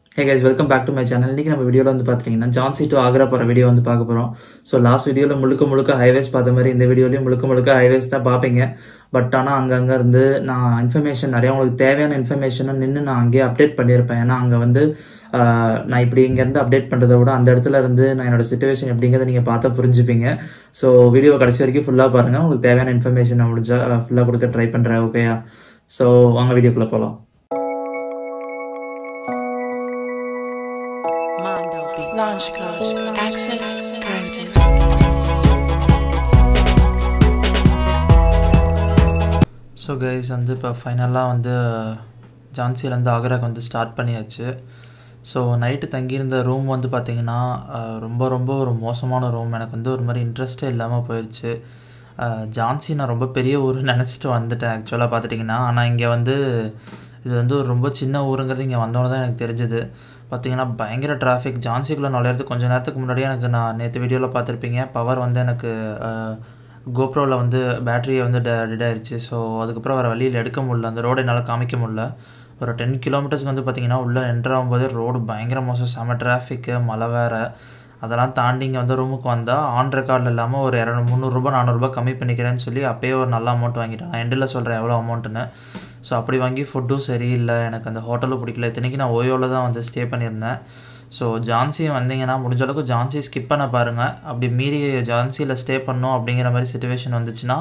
Hey guys, welcome back to my channel. இன்னைக்கு நம்ம வீடியோல வந்து பாத்தீங்கன்னா ஜான்சி டு ஆக்ரா போற வீடியோ வந்து பார்க்க போறோம். ஸோ லாஸ்ட் வீடியோல முழுக்க ஹைவேஸ் பார்த்த மாதிரி இந்த வீடியோலயும் முழுக்க ஹைவேஸ் தான் பார்ப்பீங்க. பட் ஆனால் அங்கங்க இருந்து நான் இன்ஃபர்மேஷன் நிறைய உங்களுக்கு தேவையான இன்ஃபர்மேஷனை நின்று நான் அங்கேயே அப்டேட் பண்ணியிருப்பேன். ஏன்னா அங்கே வந்து நான் இப்படி இங்கேருந்து அப்டேட் பண்ணுறதை விட அந்த இடத்துல இருந்து நான் என்னோட சிச்சுவேஷன் எப்படிங்கிறத நீங்கள் பார்த்தா புரிஞ்சுப்பீங்க. ஸோ வீடியோ கடைசி வரைக்கும் ஃபுல்லாக பாருங்கள். உங்களுக்கு தேவையான இன்ஃபர்மேஷன் நான் முடிஞ்சா ஃபுல்லாக கொடுக்க ட்ரை பண்ணுறேன். ஓகேயா? ஸோ வாங்க வீடியோக்குள்ளே போகலாம். Launch code. Access granted. So guys வந்து இப்போ ஃபைனலாக வந்து ஜான்சிலேருந்து ஆக்ராக்கு வந்து ஸ்டார்ட் பண்ணியாச்சு. ஸோ நைட்டு தங்கியிருந்த ரூம் வந்து பார்த்திங்கன்னா ரொம்ப ஒரு மோசமான ரூம். எனக்கு வந்து ஒரு மாதிரி இன்ட்ரெஸ்ட்டே இல்லாமல் போயிடுச்சு. ஜான்சி நான் ரொம்ப பெரிய ஊர் நினச்சிட்டு வந்துட்டேன் ஆக்சுவலாக பார்த்துட்டிங்கன்னா. ஆனால் இங்கே வந்து இது வந்து ஒரு ரொம்ப சின்ன ஊருங்கிறது இங்கே வந்தோன்னு தான் எனக்கு தெரிஞ்சுது. பார்த்திங்கன்னா பயங்கர டிராஃபிக். ஜான்சிக்குள்ளே நுழையிறதுக்கு கொஞ்சம் நேரத்துக்கு முன்னாடியே எனக்கு நான் நேற்று வீடியோவில் பார்த்துருப்பீங்க பவர் வந்து எனக்கு கோப்ரோவில் வந்து பேட்டரியை வந்து டெட் ஆயிடுச்சு. ஸோ அதுக்கப்புறம் வர வழியில் எடுக்க முடியல, அந்த ரோடு என்னால் காமிக்க முடியல. ஒரு 10 கிலோமீட்டர்ஸ்க்கு வந்து பார்த்திங்கன்னா உள்ளே என்ட்ரு ஆகும்போதே ரோடு பயங்கர மோசம், செம டிராஃபிக்கு, மழை வேறு. அதெல்லாம் தாண்டி இங்கே வந்து ரூமுக்கு வந்தால் ஆன் ரெக்கார்டில் இல்லாமல் ஒரு 300 400 கம்மி பண்ணிக்கிறேன்னு சொல்லி அப்போயே ஒரு நல்ல அமௌண்ட் வாங்கிட்டேன். நான் எண்டில் சொல்கிறேன் எவ்வளோ அமௌண்ட்டுன்னு. ஸோ அப்படி வாங்கி ஃபுட்டும் சரியில்லை, எனக்கு அந்த ஹோட்டலும் பிடிக்கல. இத்தனைக்கு நான் ஓயோவில் தான் வந்து ஸ்டே பண்ணியிருந்தேன். ஸோ ஜான்சி வந்தீங்கன்னா முடிஞ்ச அளவுக்கு ஜான்சி ஸ்கிப் பண்ண பாருங்கள். அப்படி மீறி ஜான்சியில் ஸ்டே பண்ணோம் அப்படிங்கிற மாதிரி சிச்சுவேஷன் வந்துச்சுன்னா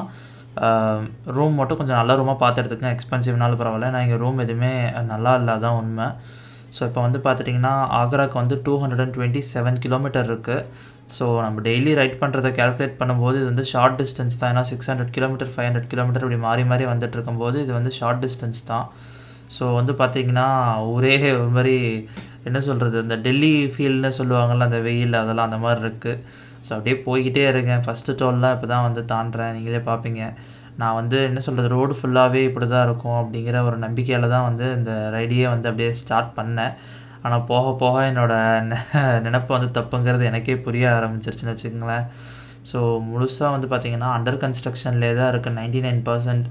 ரூம் மட்டும் கொஞ்சம் நல்ல ரூமாக பார்த்து எடுத்துக்கங்க. எக்ஸ்பென்சிவ்னாலும் பரவாயில்ல. நான் இங்கே ரூம் எதுவுமே நல்லா இல்லை, தான் உண்மை. ஸோ இப்போ வந்து பார்த்துட்டிங்கன்னா ஆக்ராக்கு வந்து 227 கிலோமீட்டர் இருக்குது. ஸோ நம்ம டெய்லி ரைட் பண்ணுறதை கேல்குலேட் பண்ணும்போது இது வந்து ஷார்ட் டிஸ்டன்ஸ் தான். ஏன்னா 600 கிலோமீட்டர் 500 கிலோமீட்டர் இப்படி மாறி வந்துட்டு இருக்கும்போது இது வந்து ஷார்ட் டிஸ்டன்ஸ் தான். ஸோ வந்து பார்த்திங்கன்னா ஒரே ஒரு மாதிரி என்ன சொல்கிறது, இந்த டெல்லி ஃபீல்னு சொல்லுவாங்கள்ல, அந்த வெயில் அதெல்லாம் அந்த மாதிரி இருக்குது. ஸோ அப்படியே போய்கிட்டே இருக்கேன். ஃபஸ்ட்டு டோல்லாம் இப்போ தான் வந்து தாண்டுறேன், நீங்களே பார்ப்பீங்க. நான் வந்து என்ன சொல்கிறது, ரோடு ஃபுல்லாகவே இப்படி தான் இருக்கும் அப்படிங்கிற ஒரு நம்பிக்கையில் தான் வந்து இந்த ரைடையே வந்து அப்படியே ஸ்டார்ட் பண்ணேன். ஆனால் போக என்னோடய நினப்பு வந்து தப்புங்கிறது எனக்கே புரிய ஆரம்பிச்சிருச்சுன்னு வச்சுக்கோங்களேன். ஸோ முழுசாக வந்து பார்த்திங்கன்னா அண்டர் கன்ஸ்ட்ரக்ஷன்லேயே தான் இருக்குது 99%.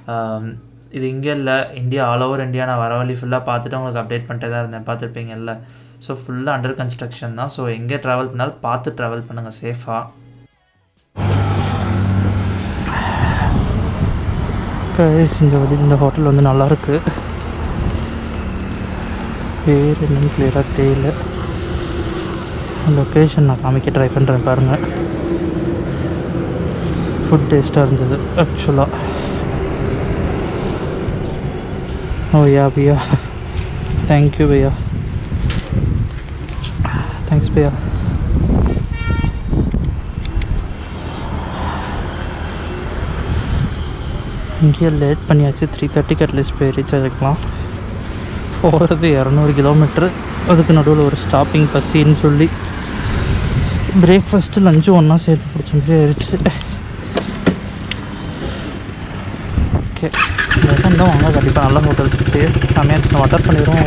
இது இங்கே இல்லை, இந்தியா ஆல் ஓவர் இந்தியா. நான் வர வழி ஃபுல்லாக பார்த்துட்டு உங்களுக்கு அப்டேட் பண்ணிட்டே தான் இருந்தேன், பார்த்துருப்பீங்கல்ல. ஸோ ஃபுல்லாக அண்டர் கன்ஸ்ட்ரக்ஷன் தான். ஸோ எங்கே ட்ராவல் பண்ணாலும் பார்த்து ட்ராவல் பண்ணுங்கள் சேஃபாக. இந்த ஹோட்டல் வந்து நல்லாயிருக்கு. பேர் என்னன்னு கிளியராக தெரியல. லொக்கேஷன் நான் காமிக்க ட்ரை பண்ணுறேன் பாருங்கள். ஃபுட் டேஸ்ட்டாக இருந்தது ஆக்சுவலாக. ஓ யா भैया, थैंक यू भैया, थैंक्स भैया. இங்கேயே லேட் பண்ணியாச்சு. 3:30க்கு அட்லீஸ்ட் போய் ரீச் ஆகிக்கலாம். போகிறது 200 கிலோமீட்ரு. அதுக்கு நடுவில் ஒரு ஸ்டாப்பிங் பசின்னு சொல்லி பிரேக்ஃபாஸ்ட்டு லஞ்சும் ஒன்றா சேர்த்து பிடிச்ச மாதிரி ஆயிடுச்சு. ஓகே, இருந்தால் வாங்க, கண்டிப்பாக நல்ல ஹோட்டல் டேஸ்ட் சமையல் ஆர்டர் பண்ணிடுவோம்.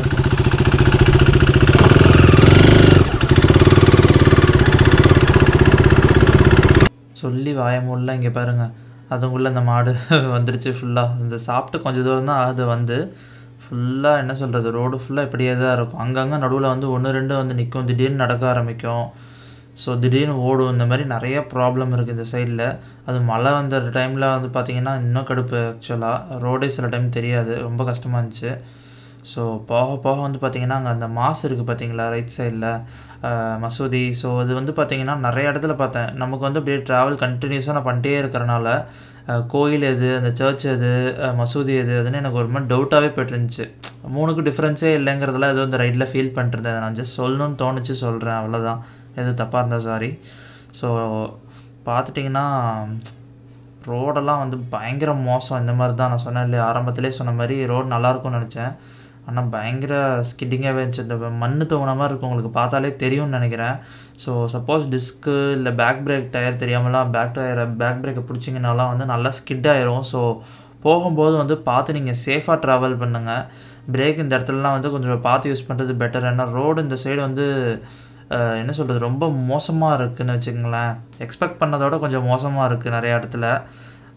சொல்லி வாயமுள்ள இங்கே பாருங்கள், அதுக்குள்ளே இந்த மாடு வந்துருச்சு ஃபுல்லாக. இந்த சாப்பிட்டு கொஞ்சம் தூரம் தான் ஆகுது வந்து. ஃபுல்லாக என்ன சொல்கிறது, ரோடு ஃபுல்லாக இப்படியே தான் இருக்கும். அங்கங்கே நடுவில் வந்து 1-2 வந்து நிற்கும், திடீர்னு நடக்க ஆரம்பிக்கும். ஸோ திடீர்னு ஓடும். இந்த மாதிரி நிறைய ப்ராப்ளம் இருக்குது இந்த சைடில். அது மழை வந்த டைமில் வந்து பார்த்திங்கன்னா இன்னும் கடுப்பு. ஆக்சுவலாக ரோடே சில டைம் தெரியாது, ரொம்ப கஷ்டமாக இருந்துச்சு. ஸோ போக வந்து பார்த்திங்கன்னா அங்கே அந்த மாஸ் இருக்குது பார்த்திங்களா ரைட் சைடில், மசூதி. ஸோ அது வந்து பார்த்திங்கன்னா நிறைய இடத்துல பார்த்தேன். நமக்கு வந்து அப்படியே ட்ராவல் கண்டினியூஸாக நான் பண்ணிட்டே இருக்கிறனால கோயில் எது, அந்த சர்ச் எது, மசூதி எது, அதுன்னு எனக்கு ஒரு மாதிரி டவுட்டாகவே போய்ட்டு இருந்துச்சு. 3க்கு டிஃப்ரென்ஸே இல்லைங்கிறதுலாம் எதுவும் இந்த ரைட்டில் ஃபீல் பண்ணிருந்தேன். நான் ஜஸ்ட் சொல்லணும்னு தோணுச்சு, சொல்கிறேன், அவ்வளோதான். எது தப்பாக இருந்தால் சாரி. ஸோ பார்த்துட்டிங்கன்னா ரோடெல்லாம் வந்து பயங்கர மோசம். இந்த மாதிரி தான் நான் சொன்னேன் இல்லையா, ஆரம்பத்திலே சொன்ன மாதிரி ரோடு நல்லாயிருக்கும்னு நினச்சேன். ஆனால் பயங்கர ஸ்கிட்டிங்காகவே இருந்துச்சு. இந்த மண் தூங்கின மாதிரி இருக்கும், உங்களுக்கு பார்த்தாலே தெரியும்னு நினைக்கிறேன். ஸோ சப்போஸ் டிஸ்க்கு இல்லை பேக் பிரேக் டயர் தெரியாமலாம் பேக் பிரேக்கை பிடிச்சிங்கனாலாம் வந்து நல்லா ஸ்கிட் ஆயிரும். ஸோ போகும்போது வந்து பார்த்து நீங்கள் சேஃபாக ட்ராவல் பண்ணுங்கள். பிரேக் இந்த இடத்துலலாம் வந்து கொஞ்சம் பார்த்து யூஸ் பண்ணுறது பெட்டர். ஏன்னா ரோடு இந்த சைடு வந்து என்ன சொல்கிறது, ரொம்ப மோசமாக இருக்குதுன்னு வச்சுக்கோங்களேன். எக்ஸ்பெக்ட் பண்ணதோட கொஞ்சம் மோசமாக இருக்குது நிறையா இடத்துல.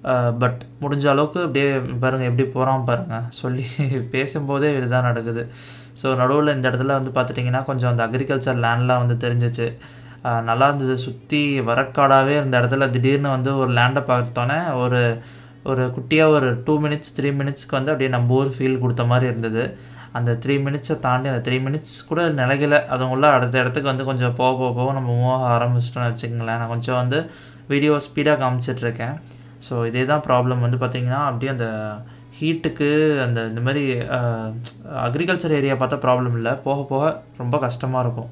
பட் முடிஞ்ச அளவுக்கு அப்படியே பாருங்கள் எப்படி போகிறான் பாருங்கள், சொல்லி பேசும்போதே இதுதான் நடக்குது. ஸோ நடுவில் இந்த இடத்துல வந்து பார்த்துட்டிங்கன்னா கொஞ்சம் அந்த அக்ரிகல்ச்சர் லேண்ட்லாம் வந்து தெரிஞ்சிச்சு. நல்லா இருந்தது, சுற்றி வரக்காடாகவே இருந்த இடத்துல திடீர்னு வந்து ஒரு லேண்டை பார்த்தோன்னே ஒரு குட்டியாக ஒரு 2 மினிட்ஸ் 3 மினிட்ஸ்க்கு வந்து அப்படியே நம்ம ஊர் ஃபீல் கொடுத்த மாதிரி இருந்தது. அந்த 3 மினிட்ஸை தாண்டி அந்த 3 மினிட்ஸ் கூட நிலைக்கல, அதுக்குள்ளே அடுத்த இடத்துக்கு வந்து கொஞ்சம் போக நம்ம மூவ் ஆரம்பிச்சிட்டோன்னு வச்சுக்கங்களேன். நான் கொஞ்சம் வந்து வீடியோ ஸ்பீடாக காமிச்சிட்ருக்கேன். ஸோ இதே தான் ப்ராப்ளம் வந்து பார்த்திங்கன்னா அப்படியே அந்த ஹீட்டுக்கு இந்த மாதிரி அக்ரிகல்ச்சர் ஏரியா பார்த்தா ப்ராப்ளம் இல்லை, போக ரொம்ப கஷ்டமாக இருக்கும்.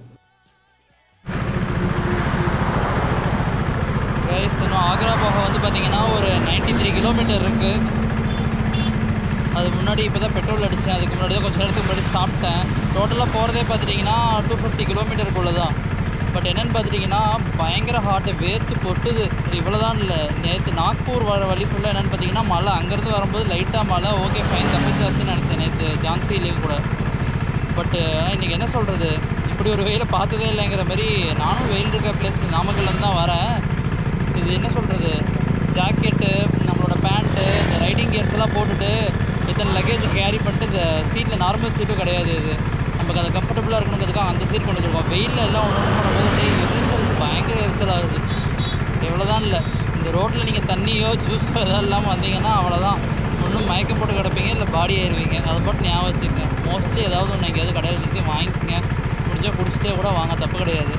கைஸ் இன்னும் ஆக்ரா போக வந்து பார்த்திங்கன்னா ஒரு 93 கிலோமீட்டர் இருக்குது. அது முன்னாடி இப்போ தான் பெட்ரோல் அடித்தேன், அதுக்கு முன்னாடி தான் கொஞ்சம் நேரத்துக்கு முன்னாடி சாப்பிட்டேன். டோட்டலாக போகிறதே பார்த்துட்டிங்கன்னா 250 கிலோமீட்டருக்குள்ளே தான். பட் என்னென்னு பார்த்துட்டிங்கன்னா பயங்கர ஹார்ட்டு, வேர்த்து கொட்டுது. இவ்வளோ தான் இல்லை, நேற்று நாக்பூர் வர வழி ஃபுல்லாக என்னென்னு பார்த்தீங்கன்னா மழை. அங்கேருந்து வரும்போது லைட்டாக மழை, ஓகே ஃபைன் தப்பிச்சாச்சுன்னு நினச்சேன் நேற்று ஜான்சிலேயும் கூட. பட்டு இன்றைக்கி என்ன சொல்கிறது, இப்படி ஒரு வெயிலை பார்த்ததே இல்லைங்கிற மாதிரி. நானும் வெயில் இருக்க பிளேஸ் நாமக்கல்லேருந்து தான் வரேன். இது என்ன சொல்கிறது, ஜாக்கெட்டு, நம்மளோட பேண்ட்டு, இந்த ரைடிங் கியர்ஸ் எல்லாம் போட்டுட்டு இத்தனை லக்கேஜ் கேரி பண்ணிட்டு இந்த சீட்டில் நார்மல் சீட்டும் கிடையாது. இது நமக்கு அது கம்ஃபர்டபுளாக இருக்கணுங்கிறதுக்காக அந்த சீட் கொண்டு வந்துருக்கோம். வெயிலில் எல்லாம் ஒன்று பண்ணும்போது எரிச்சல், பயங்கர எரிச்சல் ஆகுது. எவ்வளோதான் இல்லை, இந்த ரோட்டில் நீங்கள் தண்ணியோ ஜூஸோ எதாவது இல்லாமல் வந்தீங்கன்னா அவ்வளோதான், ஒன்றும் மயக்கம் போட்டு கிடப்பீங்க, இல்லை பாடி ஏறுவீங்க. அதை போட்டு ஞாபகம் வச்சுக்கங்க. மோஸ்ட்லி ஏதாவது ஒன்று எங்கேயாவது கடையில் நிறுத்தி வாங்கிக்கோங்க, முடிஞ்சால் குடிச்சிட்டே கூட வாங்க, தப்பு கிடையாது.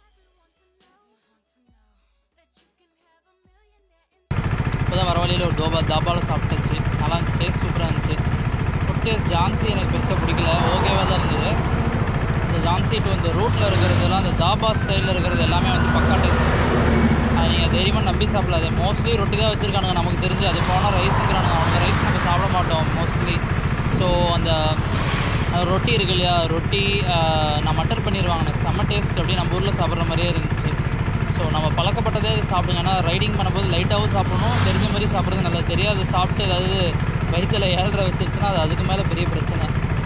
இப்போ தான் வர வழியில் ஒரு தாபாவில் சாப்பிட்டுச்சு, நல்லா இருந்துச்சு, டேஸ்ட் சூப்பராக இருந்துச்சு. ஃபுட் டேஸ்ட் ஜான்சி எனக்கு பெருசாக பிடிக்கல, ஓகேவாக தான் இருந்தது. இந்த ஜான்சி இப்போ இந்த ரூட்டில் இருக்கிறதெல்லாம் அந்த தாபா ஸ்டைலில் இருக்கிறது எல்லாமே வந்து பக்கா டேஸ்ட். அது நீங்கள் தைரியமாக நம்பி சாப்பிடாது. மோஸ்ட்லி ரொட்டி தான் வச்சுருக்கானுங்க நமக்கு தெரிஞ்சு, அது போனால் ரைஸுங்கிறானுங்க. அந்த ரைஸ் நம்ம சாப்பிட மாட்டோம் மோஸ்ட்லி. ஸோ அந்த ரொட்டி இருக்கு இல்லையா, ரொட்டி நான் மட்டர் பண்ணிடுவாங்க, செம்ம டேஸ்ட், அப்படியே நம்ம ஊரில் சாப்பிட்ற மாதிரியே இருந்துச்சு. ஸோ நம்ம பழக்கப்பட்டதே சாப்பிடுங்க. ஏன்னா ரைடிங் பண்ணும்போது லைட்டாகவும் சாப்பிடணும், தெரிஞ்ச மாதிரி சாப்பிட்றது நல்லது. தெரியாது சாப்பிட்டு ஏதாவது வயிற்றில் ஏழ்ற வச்சிருச்சுன்னா அது அதுக்கு மேலே பெரிய பிரச்சனை.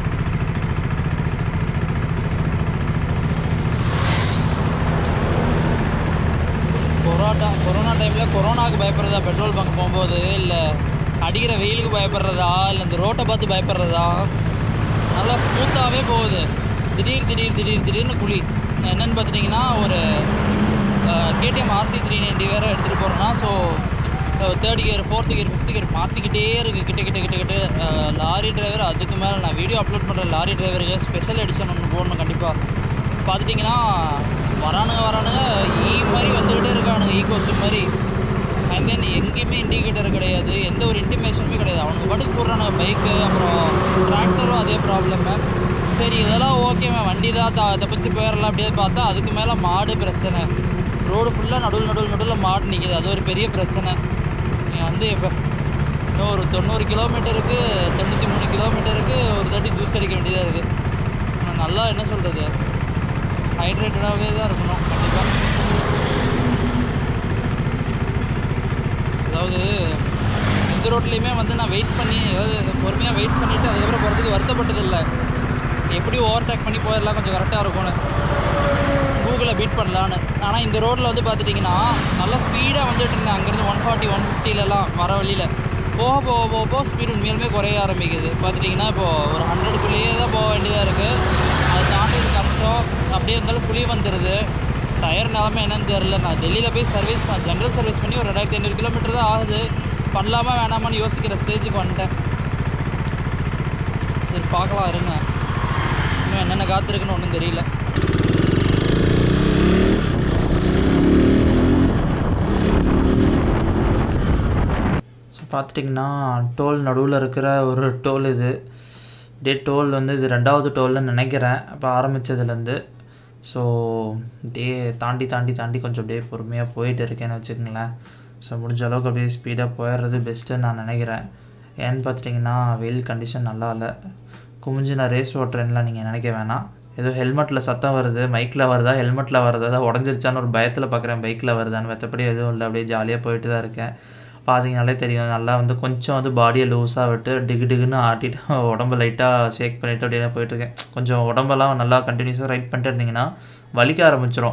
கொரோனா டைமில் கொரோனாவுக்கு பயப்படுறதா பெட்ரோல் பங்க் போகும்போது, இல்லை அடிக்கிற வெயிலுக்கு பயப்படுறதா, இல்லை இந்த ரோட்டை பார்த்து பயப்படுறதா? நல்லா ஸ்மூத்தாகவே போகுது. திடீர்னு குழி. என்னென்னு பார்த்துட்டிங்கன்னா ஒரு KTM RC 390 வேறு எடுத்துகிட்டு போகிறோன்னா, so 3rd gear 4th gear 5th gear மாற்றிக்கிட்டே இருக்குது. கிட்ட லாரி டிரைவர், அதுக்கு மேலே நான் வீடியோ அப்லோட் பண்ணுற லாரி டிரைவருக்கு ஸ்பெஷல் எடிஷன் ஒன்று போடணும் கண்டிப்பாக. பார்த்துட்டிங்கன்னா வரானுங்க மாதிரி வந்துக்கிட்டே இருக்கானுங்க, ஈகோஸ் மாதிரி. அண்ட் தென் எங்கேயுமே இண்டிகேட்டர் கிடையாது, எந்த ஒரு இன்டிமேஷனுமே கிடையாது. அவனுக்கு படுக்கு போடுறானுங்க பைக்கு, அப்புறம் டிராக்டரும் அதே ப்ராப்ளமு. சரி இதெல்லாம் ஓகேவா, வண்டி தான் தப்பிச்சு போயிடலாம் அப்படியே பார்த்தா அதுக்கு மேலே மாடு பிரச்சனை. ரோடு ஃபுல்லாக நடுவில் மாடு நிற்கிது, அது ஒரு பெரிய பிரச்சனை. நீங்கள் வந்து இப்போ இன்னும் ஒரு 90 கிலோமீட்டருக்கு 93 கிலோமீட்டருக்கு ஒரு தாட்டி ஜூஸ் அடிக்க வேண்டியதாக இருக்குது. நல்லா என்ன சொல்கிறது, ஹைட்ரேட்டடாகவே தான் இருக்கணும் கண்டிப்பாக. அதாவது எந்த ரோட்லேயுமே வந்து நான் வெயிட் பண்ணி, அதாவது பொறுமையாக வெயிட் பண்ணிவிட்டு அதுக்கப்புறம் போகிறதுக்கு வருத்தப்பட்டதில்லை. எப்படியும் ஓவர்டேக் பண்ணி போயிடலாம், கொஞ்சம் கரெக்டாக இருக்கும்னு கூகுளை பீட் பண்ணலான்னு. ஆனால் இந்த ரோட்டில் வந்து பார்த்துட்டிங்கன்னா நல்லா ஸ்பீடாக வந்துட்டு இருந்தேன். அங்கேருந்து 140 150லலாம் வர வழியில் போக ஸ்பீடு உண்மையிலுமே குறைய ஆரம்பிக்குது. பார்த்துட்டிங்கன்னா இப்போது ஒரு 100க்குள்ளேயே தான் போக வேண்டியதாக இருக்குது. அது தாண்டது கஷ்டம். அப்படியே இருந்தாலும் புளி வந்துடுது. டயர் நிலமை என்னன்னு தெரில. நான் டெல்லியில் போய் ஜென்ரல் சர்வீஸ் பண்ணி ஒரு 2500 கிலோமீட்டர் தான் ஆகுது. பண்ணலாமா வேணாமான்னு யோசிக்கிற ஸ்டேஜுக்கு வந்துட்டேன். சரி பார்க்கலாம் இருங்க, இன்னும் என்னென்ன காத்திருக்குன்னு ஒன்றும் தெரியல. ஸோ பார்த்துட்டிங்கன்னா டோல் நடுவில் இருக்கிற ஒரு டோல் இது. டோல் வந்து இது 2வது டோல்னு நினைக்கிறேன் இப்போ ஆரம்பித்ததுலேருந்து. ஸோ தாண்டி கொஞ்சம் அப்படியே பொறுமையாக போயிட்டு இருக்கேன்னு வச்சுக்கோங்களேன். ஸோ முடிஞ்ச அளவுக்கு அப்படியே ஸ்பீடாக போயிடுறது பெஸ்ட்டுன்னு நான் நினைக்கிறேன். ஏன்னு பார்த்துட்டிங்கன்னா வெயில் கண்டிஷன் நல்லா இல்லை. குமிஞ்சு நான் ரேஸ் ஓட்டுறேன்லாம் நீங்கள் நினைக்க வேணாம். ஏதோ ஹெல்மெட்டில் சத்தம் வருது, மைக்கில் வருதா ஹெல்மெட்டில் வருதா, அதான் உடஞ்சிருச்சான்னு ஒரு பயத்தில் பார்க்குறேன் பைக்கில் வருதான்னு. மற்றபடி எதுவும் இல்லை, அப்படியே ஜாலியாக போயிட்டு தான் இருக்கேன். பார்த்தீங்கனாலே தெரியும், நல்லா வந்து கொஞ்சம் வந்து பாடியை லூஸாக விட்டு டிகுன்னு ஆட்டிட்டு உடம்பு லைட்டாக ஷேக் பண்ணிவிட்டு அப்படியே தான் போயிட்டுருக்கேன். கொஞ்சம் உடம்பெல்லாம் நல்லா கண்டினியூஸாக ரைட் பண்ணிட்டு இருந்தீங்கன்னா வலிக்க ஆரம்பிச்சிடும்.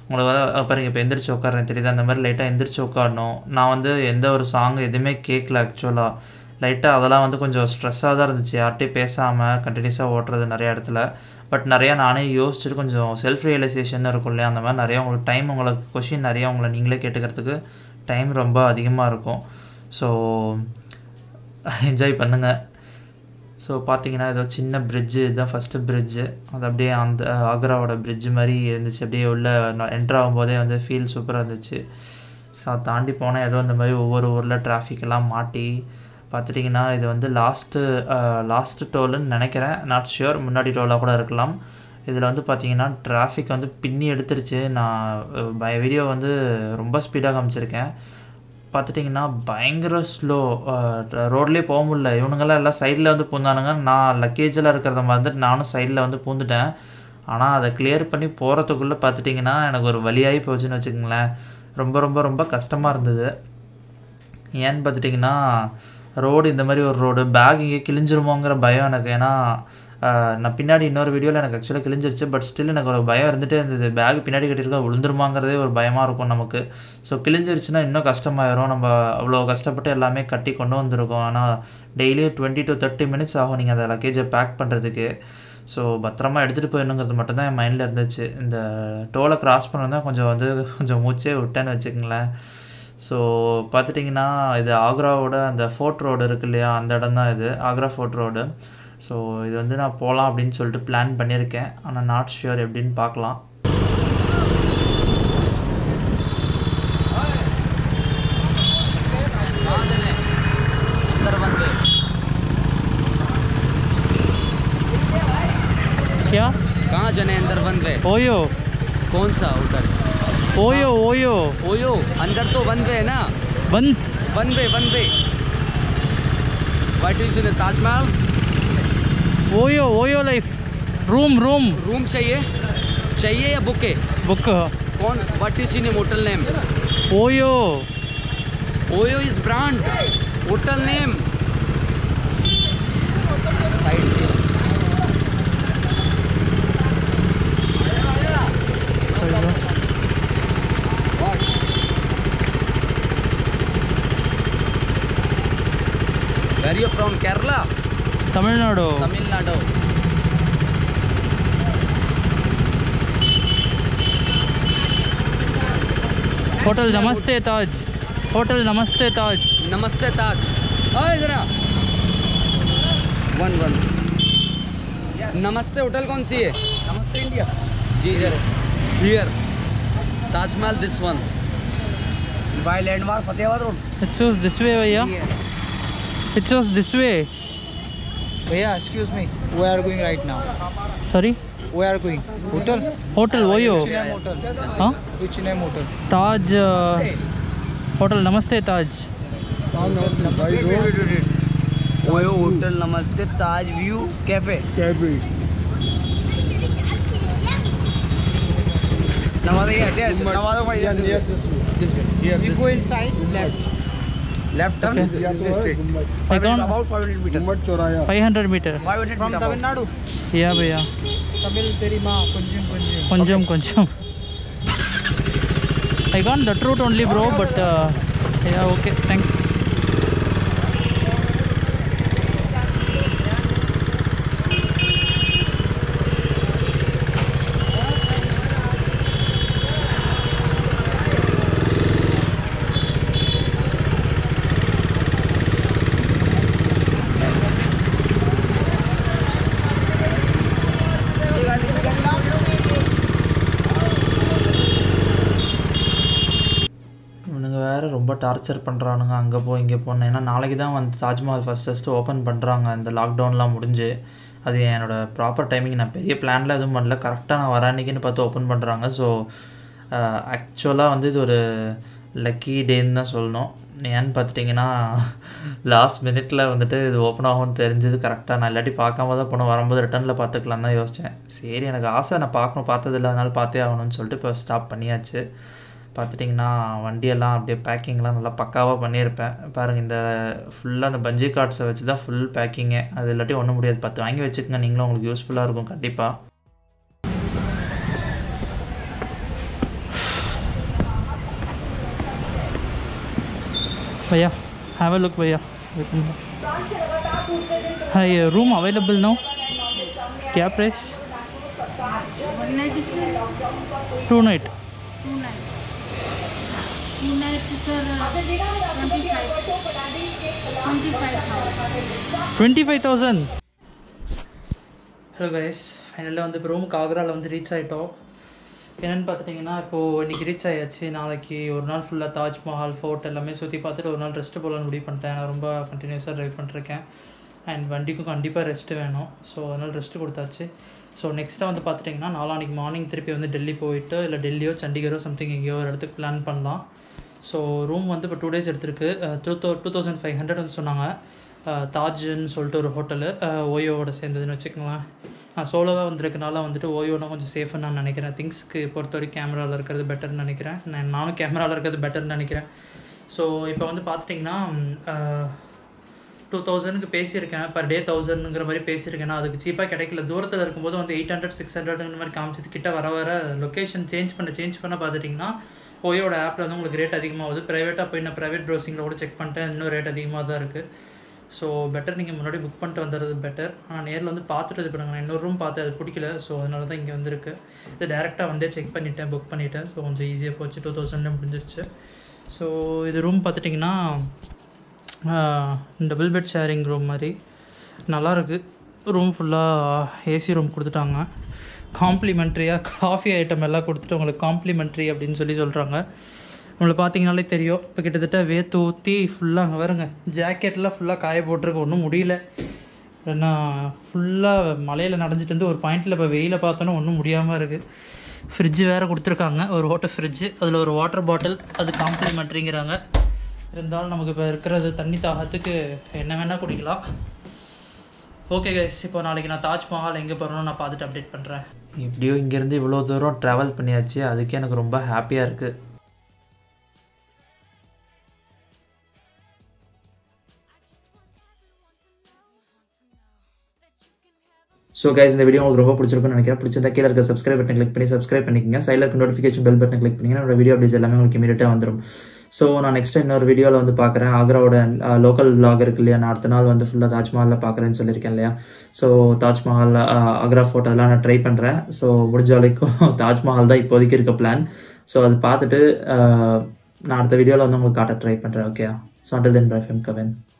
உங்களுக்கு வந்து பாருங்க இப்போ எந்திரிச்சு உட்காறேன் தெரியுது, அந்த மாதிரி லைட்டாக எந்திரிச்சு உட்காரணும். நான் வந்து எந்த ஒரு சாங் எதுவுமே கேட்கல ஆக்சுவலாக. லைட்டாக அதெல்லாம் வந்து கொஞ்சம் ஸ்ட்ரெஸ்ஸாக தான் இருந்துச்சு, யார்கிட்டையும் பேசாமல் கண்டினியூஸாக ஓட்டுறது நிறையா இடத்துல. பட் நிறையா நானே யோசிச்சுட்டு கொஞ்சம் செல்ஃப் ரியலைசேஷன் இருக்கும் இல்லையா, அந்த மாதிரி நிறையா உங்களுக்கு டைம், உங்களுக்கு கொஷின் நிறையா உங்களை நீங்களே கேட்டுக்கிறதுக்கு டைம் ரொம்ப அதிகமாக இருக்கும். ஸோ என்ஜாய் பண்ணுங்கள். ஸோ பார்த்தீங்கன்னா ஏதோ சின்ன பிரிட்ஜு, இதுதான் ஃபஸ்ட்டு பிரிட்ஜு. அது அப்படியே அந்த ஆக்ராவோட பிரிட்ஜு மாதிரி இருந்துச்சு. அப்படியே உள்ள என்ட்ரு ஆகும்போதே வந்து ஃபீல் சூப்பராக இருந்துச்சு. ஸோ அதை தாண்டி போனால் ஏதோ இந்த மாதிரி ஒவ்வொரு ஊரில் டிராஃபிக்கெல்லாம் மாட்டி பார்த்துட்டிங்கன்னா இது வந்து லாஸ்ட்டு டோலுன்னு நினைக்கிறேன், நாட் ஷியோர், முன்னாடி டோலாக கூட இருக்கலாம். இதில் வந்து பார்த்திங்கன்னா டிராஃபிக் வந்து பின்னி எடுத்துருச்சு. நான் வீடியோ வந்து ரொம்ப ஸ்பீடாக காமிச்சிருக்கேன். பார்த்துட்டிங்கன்னா பயங்கர ஸ்லோ, ரோட்லேயே போக முடியல. இவனுங்கெல்லாம் எல்லாம் சைடில் வந்து பூந்தானுங்க, நான் லக்கேஜெல்லாம் இருக்கிறத மறந்துட்டு நானும் சைடில் வந்து பூந்துட்டேன். ஆனால் அதை கிளியர் பண்ணி போகிறதுக்குள்ளே பார்த்துட்டிங்கன்னா எனக்கு ஒரு வழியாகி போச்சுன்னு வச்சுக்கோங்களேன். ரொம்ப ரொம்ப ரொம்ப கஷ்டமாக இருந்தது. ஏன்னு பார்த்துட்டிங்கன்னா ரோடு இந்த மாதிரி ஒரு ரோடு, பேக் இங்கே கிழிஞ்சிருமோங்கிற பயம் எனக்கு. ஏன்னா நான் பின்னாடி இன்னொரு வீடியோவில் எனக்கு ஆக்சுவலாக கிழிஞ்சிருச்சு, பட் ஸ்டில் எனக்கு ஒரு பயம் இருந்துகிட்டே இருந்தது. பேக் பின்னாடி கட்டியிருக்க விழுந்துருமாங்கிறதே ஒரு பயமாக இருக்கும் நமக்கு. ஸோ கிழிஞ்சிருச்சுன்னா இன்னும் கஷ்டமாயிரும். நம்ம அவ்வளோ கஷ்டப்பட்டு எல்லாமே கட்டி கொண்டு வந்திருக்கோம். ஆனால் டெய்லியும் 20 to 30 minutes ஆகும் நீங்கள் அந்த லக்கேஜை பேக் பண்ணுறதுக்கு. ஸோ பத்திரமா எடுத்துகிட்டு போயிடணுங்கிறது மட்டும்தான் என் மைண்டில் இருந்துச்சு. இந்த டோலை கிராஸ் பண்ணதான் கொஞ்சம் மூச்சே விட்டேன்னு வச்சுக்கங்களேன். ஸோ பார்த்துட்டிங்கன்னா இது ஆக்ராவோட அந்த ஃபோர்ட் ரோடு இருக்கு இல்லையா, அந்த இடம் தான் இது, ஆக்ரா ஃபோர்ட் ரோடு. ஸோ இது வந்து நான் போகலாம் அப்படின்னு சொல்லிட்டு பிளான் பண்ணியிருக்கேன், ஆனால் நாட் ஷியோர் எப்படின்னு பார்க்கலாம். क्या कहाँ जाने अंदर वन वे? ओयो कौन सा होटल? ओयो ओयो ओयो अंदर तो वन वे है ना, बंद one way what is in Taj Mahal? OYO OYO life room room room चाहिए या बुक है? बुक कौन what is in hotel name? OYO OYO is brand, hotel name Where you from? Kerala? Tamil Nadu Tamil Nadu. Hotel Namaste Taj, hotel Namaste ताज. नमस्ते ताज. ओए जरा one नमस्ते hotel कौन सी है? नमस्ते इंडिया जी sir. Here Taj Mahal this one by landmark Fatehabad road. It shows this way भैया, it shows this way. Bhaiya, excuse me. We are going right now. Sorry, We are going. Hotel? Hotel OYO. Which name hotel? हाँ, Which name hotel? Taj hotel Namaste Taj. OYO hotel Namaste Taj view cafe. We go inside. Left. Left turn. Okay. I can't. About 500 meters. 500 meter. 500 From meter Tamil Nadu. Yeah भैया, Tamil Terima Kunjum. కొంచెం కొంచెం. I got that route only bro, but yeah, okay, thanks. இவனுங்க வேறு ரொம்ப torture பண்ணுறானுங்க, அங்கே போ இங்கே போனேன். ஏன்னா நாளைக்கு தான் வந்து தாஜ்மஹால் ஃபஸ்ட்டு ஓப்பன் பண்ணுறாங்க, இந்த லாக்டவுன்லாம் முடிஞ்சு. அது என்னோடய ப்ராப்பர் டைமிங், நான் பெரிய பிளான்லாம் எதுவும் பண்ணல, கரெக்டாக நான் வர அன்றைக்கின்னு பார்த்து ஓப்பன் பண்ணுறாங்க. ஸோ ஆக்சுவலாக வந்து இது ஒரு லக்கி டேன்னு தான் சொல்லணும். ஏன்னு பார்த்துட்டிங்கன்னா லாஸ்ட் மினிட்ல வந்துட்டு இது ஓப்பன் ஆகும்னு தெரிஞ்சது கரெக்டாக. நான் இல்லாட்டி பார்க்காம தான் போனோம், வரும்போது ரிட்டனில் பார்த்துக்கலாம் தான் யோசித்தேன். சரி எனக்கு ஆசை, நான் பார்த்ததில்ல, அதனால் பார்த்தே ஆகணும்னு சொல்லிட்டு இப்போ ஸ்டாப் பண்ணியாச்சு. பார்த்துட்டிங்கன்னா வண்டியெல்லாம் அப்படியே பேக்கிங்லாம் நல்லா பக்காவாக பண்ணியிருப்பேன். பாருங்கள், இந்த ஃபுல்லாக அந்த பஞ்சி கார்ட்ஸை வச்சு தான் ஃபுல் பேக்கிங்கே. அது இல்லாட்டி ஒன்றும் முடியாது, 10 வாங்கி வச்சுக்கோங்க, நீங்களும் உங்களுக்கு யூஸ்ஃபுல்லாக இருக்கும் கண்டிப்பாக. भैया हैव अ लुक भैया हाय रूम अवेलेबल नो क्या price 1 night stay 2 night 2 night 2 night sir 25,000 hello guys ஃபைனலாக வந்து இப்போ ரூமுக்கு ஆக்ராவில் வந்து ரீச் ஆகிட்டோம். என்னென்னு பார்த்துட்டிங்கன்னா இப்போது இன்றைக்கி ரீச் ஆகியாச்சு. நாளைக்கு ஒரு நாள் ஃபுல்லாக தாஜ்மஹால் ஃபோர்ட் எல்லாமே சுற்றி பார்த்துட்டு ஒரு நாள் ரெஸ்ட்டு போகலான்னு முடிவு பண்ணிட்டேன். நான் ரொம்ப கண்டினியூஸாக ட்ரைவ் பண்ணிருக்கேன் அண்ட் வண்டிக்கும் கண்டிப்பாக ரெஸ்ட்டு வேணும். ஸோ அதனால் ரெஸ்ட்டு கொடுத்தாச்சு. ஸோ நெக்ஸ்ட்டாக வந்து பார்த்துட்டிங்கன்னா நாளானிக்கு மார்னிங் திருப்பி வந்து டெல்லி போயிட்டு இல்லை டெல்லியோ சண்டிகரோ சம்திங் எங்கேயோ ஒரு இடத்துக்கு பிளான் பண்ணலாம். ஸோ ரூம் வந்து இப்போ 2 days எடுத்திருக்கு. 2500 வந்து சொன்னாங்க. தாஜ்ன்னு சொல்லிட்டு ஒரு ஹோட்டலு ஓயோவோட சேர்ந்ததுன்னு வச்சுக்கோங்களேன். நான் சோலோவாக வந்திருக்கனால வந்துட்டு ஓயோனா கொஞ்சம் சேஃப்னு நான் நினைக்கிறேன். திங்ஸ்க்கு பொறுத்த வரைக்கும் கேமராவில் இருக்கிறது பெட்டர்னு நினைக்கிறேன். நானும் கேமராவில் இருக்கிறது பெட்டர்னு நினைக்கிறேன். ஸோ இப்போ வந்து பார்த்துட்டிங்கன்னா 2000க்கு பேசியிருக்கேன். பர் டே 1000ங்கிற மாதிரி பேசியிருக்கேன். அதுக்கு சீப்பாக கிடைக்கல. தூரத்தில் இருக்கும்போது வந்து 800 600ங்கிற மாதிரி காமிச்சது. கிட்ட வர வர லொக்கேஷன் சேஞ்ச் பண்ண பார்த்துட்டிங்கன்னா ஓயோட ஆப்பில் வந்து உங்களுக்கு ரேட் அதிகமாகுது. ப்ரைவேட்டாக போய் நான் ப்ரைவேட் ப்ரௌசிங்கில் கூட செக் பண்ணிட்டேன். இன்னும் ரேட் அதிகமாக தான் இருக்குது. ஸோ பெட்டர் நீங்கள் முன்னாடி புக் பண்ணிட்டு வந்துடுறது பெட்டர். ஆனால் நேரில் வந்து பார்த்துட்டு இது பண்ணுங்க. நான் இன்னொரு ரூம் பார்த்தேன், அது பிடிக்கல. ஸோ அதனால தான் இங்கே வந்துருக்கு. இது டேரெக்டாக வந்தே செக் பண்ணிவிட்டேன், புக் பண்ணிவிட்டேன். ஸோ கொஞ்சம் ஈஸியாக போச்சு. 2000 முடிஞ்சிருச்சு. ஸோ இது ரூம் பார்த்துட்டிங்கன்னா டபுள் பெட் ஷேரிங் ரூம் மாதிரி நல்லாயிருக்கு. ரூம் ஃபுல்லாக ஏசி ரூம் கொடுத்துட்டாங்க. காம்ப்ளிமெண்ட்ரியாக காஃபி ஐட்டம் எல்லாம் கொடுத்துட்டு உங்களுக்கு காம்ப்ளிமெண்ட்ரி அப்படின்னு சொல்கிறாங்க. நம்மளை பார்த்தீங்கனாலே தெரியும். இப்போ கிட்டத்தட்ட வேத்து ஊற்றி ஃபுல்லாக அங்கே வருங்க ஜாக்கெட்லாம் ஃபுல்லாக காய போட்டிருக்கு. ஒன்றும் முடியல. ஏன்னா ஃபுல்லாக மலையில் நனைஞ்சிட்டு வந்து ஒரு பாயிண்டில் இப்போ வெயில பார்த்தோன்னா ஒன்றும் முடியாமல் இருக்குது. ஃப்ரிட்ஜு வேறு கொடுத்துருக்காங்க, ஒரு வாட்டர் ஃப்ரிட்ஜு. அதில் ஒரு வாட்டர் பாட்டில், அது காம்ப்ளிமெண்ட்ரிங்கிறாங்க. இருந்தாலும் நமக்கு இப்போ இருக்கிறது தண்ணி தாகத்துக்கு என்ன வேணால் குடிக்கலாம். ஓகே கைஸ், இப்போ நாளைக்கு நான் தாஜ்மஹால் எங்கே போகிறேன்னு நான் பார்த்துட்டு அப்டேட் பண்ணுறேன். எப்படியோ இங்கேருந்து இவ்வளோ தூரம் ட்ராவல் பண்ணியாச்சு. அதுக்கே எனக்கு ரொம்ப ஹாப்பியாக இருக்குது. ஸோ கைஸ், இந்த வீடியோ உங்களுக்கு ரொம்ப பிடிச்சிருக்குன்னு நினைக்கிறேன். பிடிச்சிருந்தா கீழே இருக்க சப்ஸ்கிரைப் பட்டன் கிளிக் பண்ணி சப்ஸ்கிரைப் பண்ணிக்கங்க. சைடில் இருக்க நோட்டிஃபிகேஷன் பெல் பட்டன் கிளிக் பண்ணிங்கன்னா என்னோட வீடியோ அப்டேட்ஸ் எல்லாமே உங்களுக்கு இமீடியட்டாக வந்துடும். ஸோ நான் நெக்ஸ்ட் இன்னொரு வீடியோவில் வந்து பார்க்குறேன். ஆக்ராவோட லோக்கல் vlog இருக்கு இல்லையா, நான் அடுத்த நாள் வந்து ஃபுல்லாக தாஜ்மஹாலில் பார்க்குறேன்னு சொல்லியிருக்கேன் இல்லையா. ஸோ தாஜ்மஹால் ஆக்ரா ஃபோட்டோ அதெல்லாம் நான் ட்ரை பண்ணுறேன். ஸோ முடிஞ்ச வரைக்கும் தாஜ்மஹால் தான் இப்போதைக்கு இருக்க பிளான். ஸோ அது பார்த்துட்டு நான் அடுத்த வீடியோவில் வந்து உங்களுக்கு காட்ட ட்ரை பண்ணுறேன். Okay, so until then bye from Kevin.